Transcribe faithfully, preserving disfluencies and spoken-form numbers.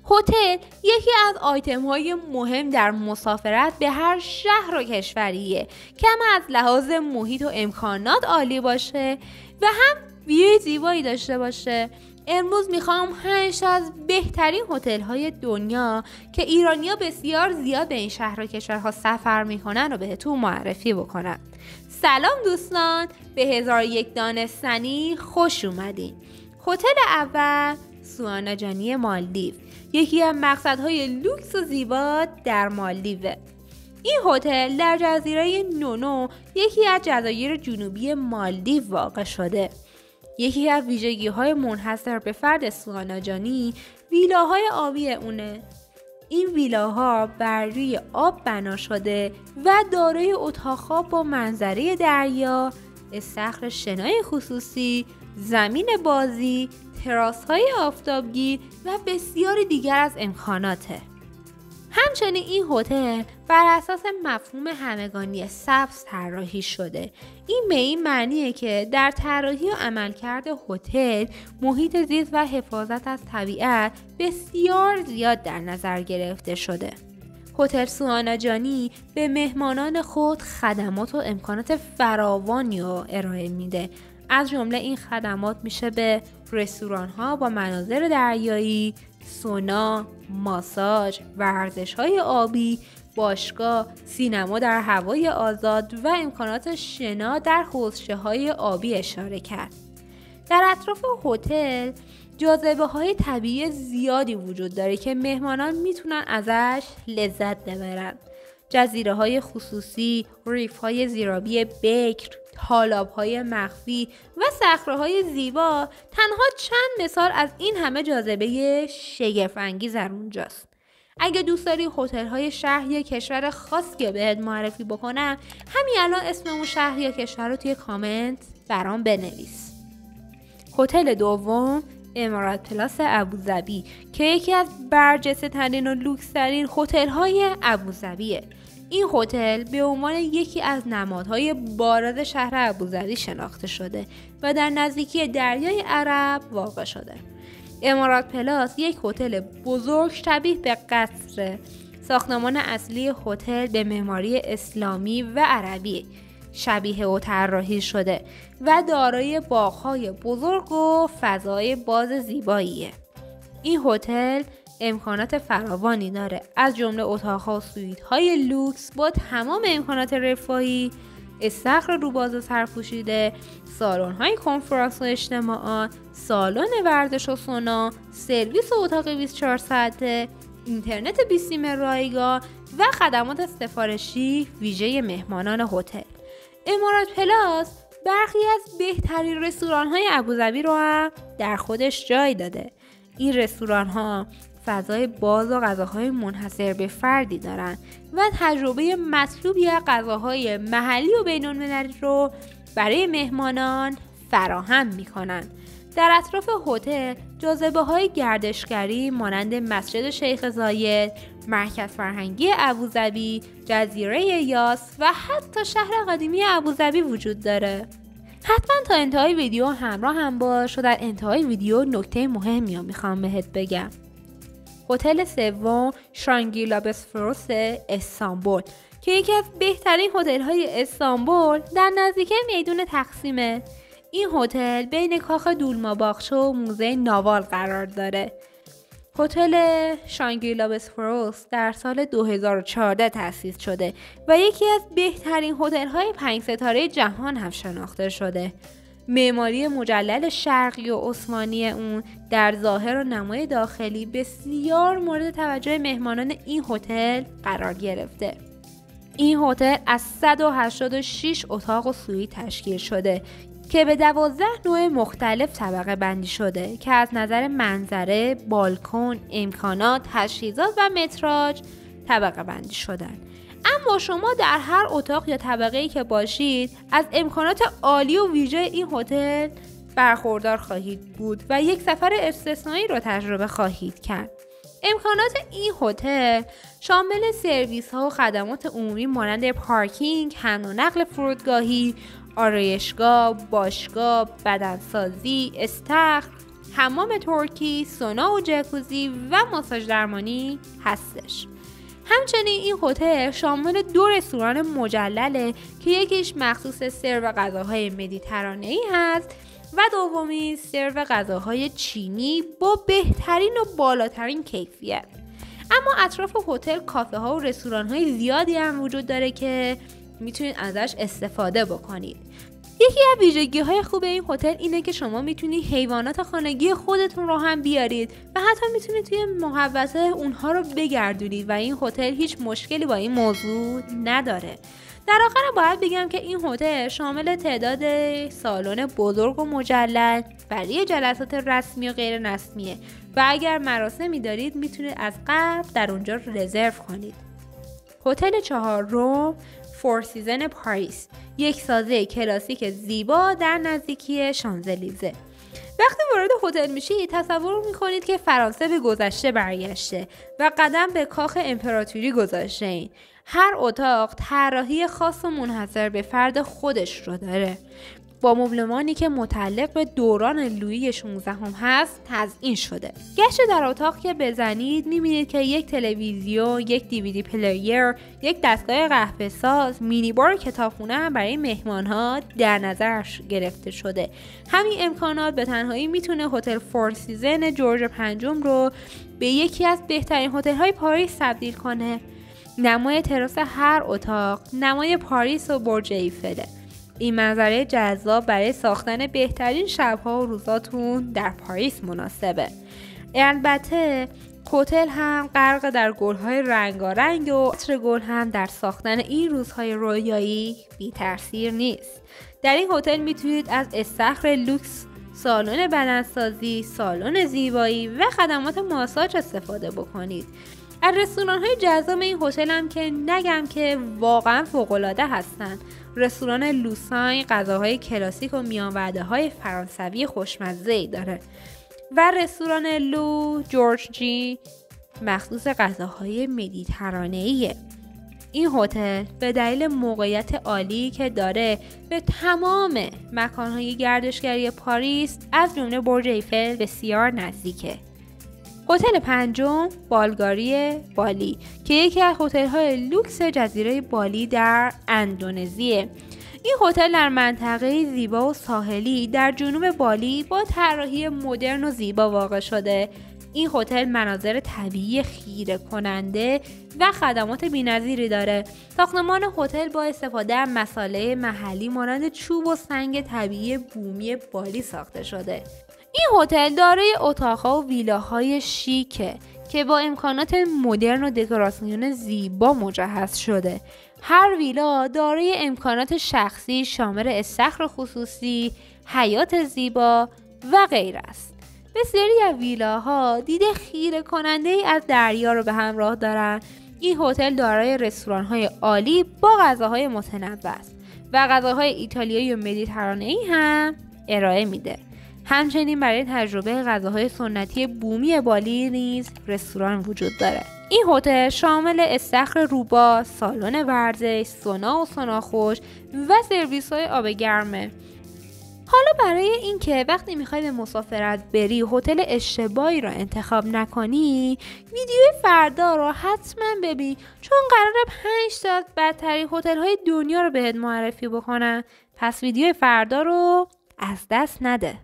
هتل یکی از آیتم های مهم در مسافرت به هر شهر و کشوریه که هم از لحاظ محیط و امکانات عالی باشه و هم ویو زیبایی داشته باشه. امروز میخوام پنج از بهترین هتل های دنیا که ایرانی‌ها بسیار زیاد به این شهر و کشورها سفر میکنن رو بهتون معرفی بکنم. سلام دوستان، به هزار و یک دانستنی خوش اومدین. هتل اول سوانا جانی مالدیو، یکی از مقصدهای لوکس و زیبا در مالدیوه. این هتل در جزیره نونو، یکی از جزایر جنوبی مالدیو واقع شده. یکی از ویژگی‌های منحصر به فرد سوانا جانی ویلاهای آبی اونه. این ویلاها بر روی آب بنا شده و دارای اتاق‌ها با منظره دریا، استخر شنای خصوصی، زمین بازی، تراس‌های آفتابگیر و بسیاری دیگر از امکاناته. همچنین این هتل بر اساس مفهوم همگانی سبز طراحی شده. این به این معنیه که در طراحی و عملکرد هتل محیط زیست و حفاظت از طبیعت بسیار زیاد در نظر گرفته شده. هتل سوانا جانی به مهمانان خود خدمات و امکانات فراوانی رو ارائه میده. از جمله این خدمات میشه به رستوران‌ها با مناظر دریایی، سونا، ماساژ، ورزش‌های آبی، باشگاه، سینما در هوای آزاد و امکانات شنا در حوضچه‌های آبی اشاره کرد. در اطراف هتل جاذبه‌های طبیعی زیادی وجود داره که مهمانان میتونن ازش لذت ببرن. جزیره‌های خصوصی، ریف‌های زیرابی بکر، تالاب‌های مخفی و صخره‌های زیبا تنها چند مثال از این همه جاذبه شگفت‌انگیز در اونجاست. اگه دوست داری هتل‌های شهر یا کشور خاص که بهت معرفی بکنم، همین الان اسم اون شهر یا کشور رو توی کامنت برام بنویس. هتل دوم امارات پلاس ابوظبی که یکی از برجسته ترین و لوکس ترین هتل‌های ابوظبیه. این هتل به عنوان یکی از نمادهای بارز شهر ابوظبی شناخته شده و در نزدیکی دریای عرب واقع شده. امارات پلاس یک هتل بزرگ شبیه به قصر. ساختمان اصلی هتل به معماری اسلامی و عربی شبیه و طراحی شده و دارای باغ‌های بزرگ و فضای باز زیباییه. این هتل امکانات فراوانی داره، از جمله اتاق‌ها و سویت‌های لوکس با تمام امکانات رفاهی، استخر روباز و سرپوشیده، سالن‌های کنفرانس و اجتماعات، سالن ورزش و سونا، سرویس و اتاق بیست و چهار ساعته، اینترنت بیست سیم رایگان و خدمات سفارشی ویژه مهمانان هتل. امارات پلاس برخی از بهترین رستوران‌های ابوظبی رو هم در خودش جای داده. این رستوران‌ها فضای باز و غذاهای منحصر به فردی دارن و تجربه مطلوبی از غذاهای محلی و بین‌المللی رو برای مهمانان فراهم می‌کنن. در اطراف هتل جاذبه‌های گردشگری مانند مسجد شیخ زاید، مرکز فرهنگی ابوظبی، جزیره یاس و حتی شهر قدیمی ابوظبی وجود داره. حتما تا انتهای ویدیو همراه هم باش و در انتهای ویدیو نکته مهمی رو میخوام بهت بگم. هتل سوم شانگریلا بسفروس استانبول که یکی از بهترین هتل‌های استانبول در نزدیکی میدون تقسیمه. این هتل بین کاخ دولماباغچه و موزه ناوال قرار داره. هتل شانگریلا بسفروس در سال دو هزار و چهارده تأسیس شده و یکی از بهترین هتل‌های پنج ستاره جهان هم شناخته شده. معماری مجلل شرقی و عثمانی اون در ظاهر و نمای داخلی بسیار مورد توجه مهمانان این هتل قرار گرفته. این هتل از صد و هشتاد و شش اتاق و سویت تشکیل شده که به دوازده نوع مختلف طبقه بندی شده که از نظر منظره، بالکن، امکانات، تجهیزات و متراژ طبقه بندی شدن. اما شما در هر اتاق یا طبقه‌ای که باشید از امکانات عالی و ویژه این هتل برخوردار خواهید بود و یک سفر استثنایی را تجربه خواهید کرد. امکانات این هتل شامل سرویس ها و خدمات عمومی مانند پارکینگ، حمل و نقل فرودگاهی، آرایشگاه، باشگاه، بدنسازی، استخر، حمام ترکی، سونا و جکوزی و ماساژ درمانی هستش. همچنین این هتل شامل دو رستوران مجلله که یکیش مخصوص سرو غذاهای مدیترانه‌ای هست و دومی سرو غذاهای چینی با بهترین و بالاترین کیفیت. اما اطراف هتل کافه ها و رستوران های زیادی هم وجود داره که میتونید ازش استفاده بکنید. یکی از ویژگی های خوب این هتل اینه که شما میتونید حیوانات خانگی خودتون رو هم بیارید و حتی میتونید توی محوطه اونها رو بگردونید و این هتل هیچ مشکلی با این موضوع نداره. در آخر باید بگم که این هتل شامل تعداد سالن بزرگ و مجلل برای جلسات رسمی و غیر رسمیه و اگر مراسمی دارید میتونید از قبل در اونجا رزرو کنید. هتل چهارم فور سیزن پاریس، یک سازه کلاسیک زیبا در نزدیکی شانزلیزه. وقتی وارد هتل میشید تصور میکنید که فرانسه به گذشته برگشته و قدم به کاخ امپراتوری گذاشته این. هر اتاق طراحی خاص و منحصر به فرد خودش رو داره، با مبلمانی که متعلق به دوران لویی شانزدهم هست تزیین شده. گشت در اتاق که بزنید میبینید که یک تلویزیون، یک دیویدی پلیر، یک دستگاه قهوه ساز، مینی بار کتابخونه هم برای مهمان‌ها در نظر گرفته شده. همین امکانات به تنهایی میتونه هتل فور سیزن جورج پنجم رو به یکی از بهترین هتل‌های پاریس تبدیل کنه. نمای تراس هر اتاق نمای پاریس و برج ایفله. این منظره جذاب برای ساختن بهترین شب‌ها و روزاتون در پاریس مناسبه. البته هتل هم غرق در گل‌های رنگارنگ و عطر گل هم در ساختن این روزهای رویایی بی‌تأثیر نیست. در این هتل میتونید از استخر لوکس، سالن بدنسازی، سالن زیبایی و خدمات ماساژ استفاده بکنید. از رستوران‌های جذاب این هتل هم که نگم که واقعا فوق‌العاده هستن. رستوران لوساین غذاهای کلاسیک و میان وعده‌های فرانسوی خوشمزه‌ای داره و رستوران لو جورج جی مخصوص غذاهای مدیترانه‌ایه. این هتل به دلیل موقعیت عالی که داره به تمام مکان‌های گردشگری پاریس از جمله برج ایفل بسیار نزدیکه. هتل پنجم بالگاری بالی که یکی از هتل‌های لوکس جزیره بالی در اندونزیه. این هتل در منطقه زیبا و ساحلی در جنوب بالی با طراحی مدرن و زیبا واقع شده. این هتل مناظر طبیعی خیره کننده و خدمات بی‌نظیری داره. ساختمان هتل با استفاده از مصالح محلی مانند چوب و سنگ طبیعی بومی بالی ساخته شده. این هتل دارای اتاق‌ها و ویلاهای شیکه که با امکانات مدرن و دکوراسیون زیبا مجهز شده. هر ویلا دارای امکانات شخصی شامل استخر خصوصی، حیاط زیبا و غیره است. بسیاری از ویلاها دید خیره کننده ای از دریا رو به همراه دارن. این هتل دارای رستوران‌های عالی با غذاهای متنوع است و غذاهای ایتالیایی و مدیترانه‌ای هم ارائه میده. همچنین برای تجربه غذاهای سنتی بومی بالی نیز رستوران وجود داره. این هتل شامل استخر روبا، سالن ورزش، سونا و سوناخوش و سرویس‌های آب گرمه. حالا برای اینکه وقتی میخوای به مسافرت بری هتل اشتباهی رو انتخاب نکنی، ویدیوی فردا رو حتما ببین چون قراره پنج تا از بدترین هتل‌های دنیا رو بهت معرفی بکنم. پس ویدیوی فردا رو از دست نده.